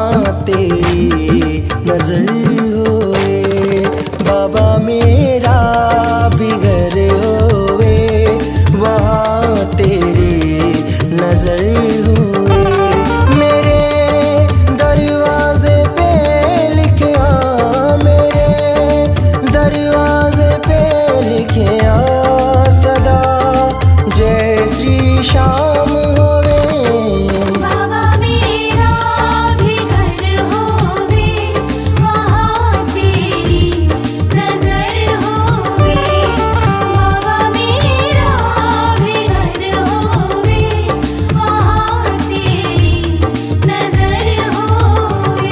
वहाँ तेरी नजर होए। बाबा मेरा भी घर होए, वहाँ तेरी नजर होए। मेरे दरवाजे पे लिखे आ, मेरे दरवाजे पे लिखे आ सदा जय श्री श्याम होवे। बाबा मेरा भी घर होवे, वहाँ तेरी नजर होवे। बाबा मेरा भी घर होवे, वहाँ तेरी नजर होवे।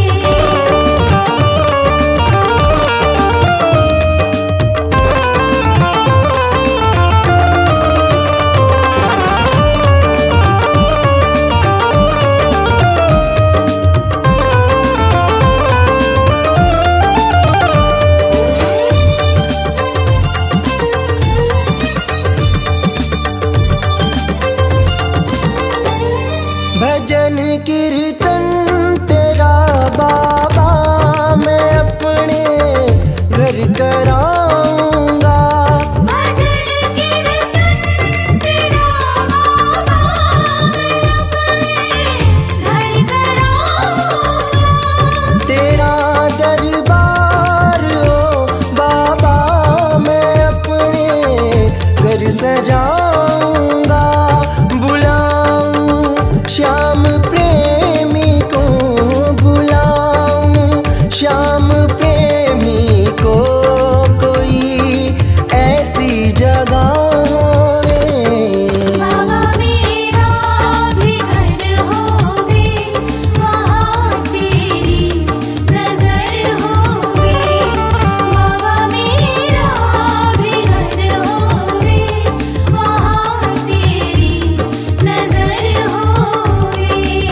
भजन कीर्तन तेरा बाबा मैं अपने घर कराऊंगा। भजन कीर्तन तेरा बाबा मैं अपने घर कराऊंगा। तेरा दरबार हो बाबा मैं अपने घर सजाऊंगा। बुलाऊं श्याम प्रेमी को, बुलाऊं श्याम प्रेमी को, कोई ऐसी जगह होवे। बाबा मेरा भी घर होवे, वहाँ तेरी नजर होवे। बाबा मेरा भी घर होवे, वहाँ तेरी नजर होवे।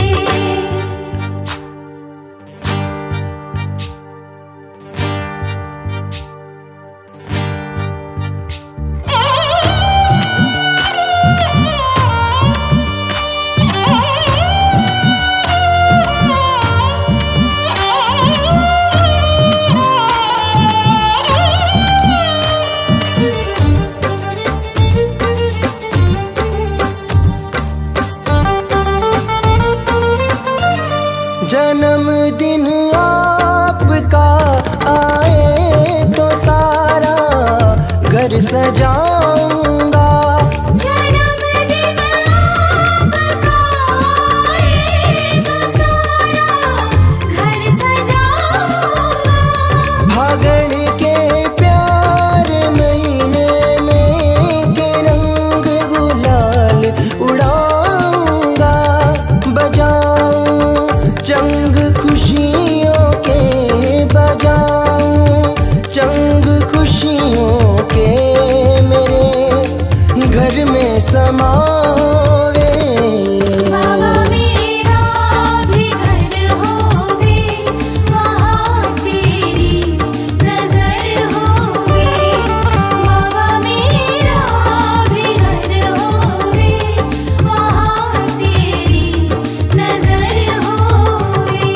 जन्मदिन आपका आए तो सारा घर सजाऊंगा। जन्मदिन आपका आए तो सारा घर सजाऊंगा। फागण के प्यार महीने में के रंग गुलाल उड़ाऊंगा। बजाऊं चंग खुशियों के, बजाऊं चंग खुशियों के, मेरे घर में समावे। बाबा मेरा भी घर होवे, वहाँ तेरी नजर होवे। बाबा मेरा भी घर होवे, वहाँ तेरी नजर होवे।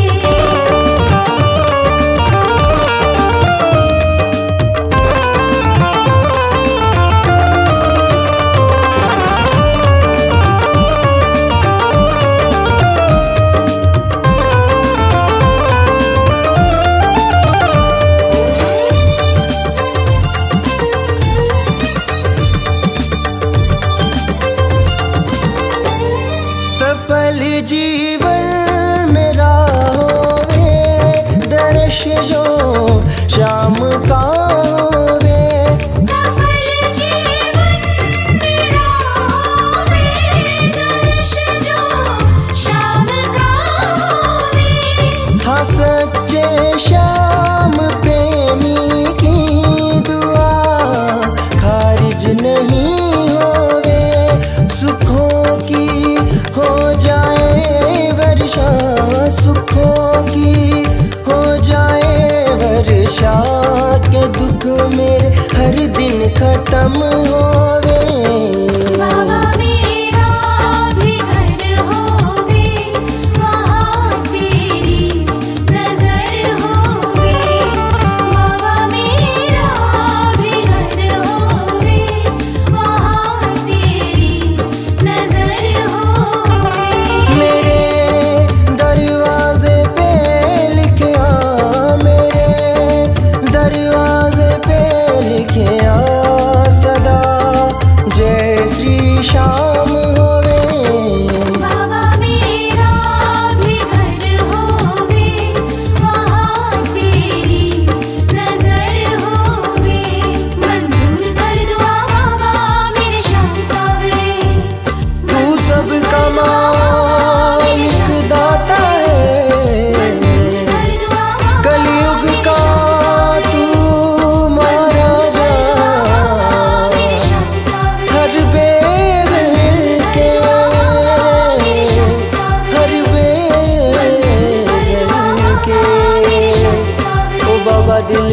सफल जीवन मेरा होवे, दर्श जो शाम का होवे। सफल जीवन मेरा होवे, दर्श जो शाम का होवे। हाँ सच्चे श्याम प्रेमी की दुआ खारिज नहीं होवे। सुखों की हो जाए वर्षा, सुखों की हो जाए वर्षा, के दुख मेरे हर दिन खत्म होवे। बाबा मेरा भी घर होवे, वहाँ तेरी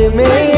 में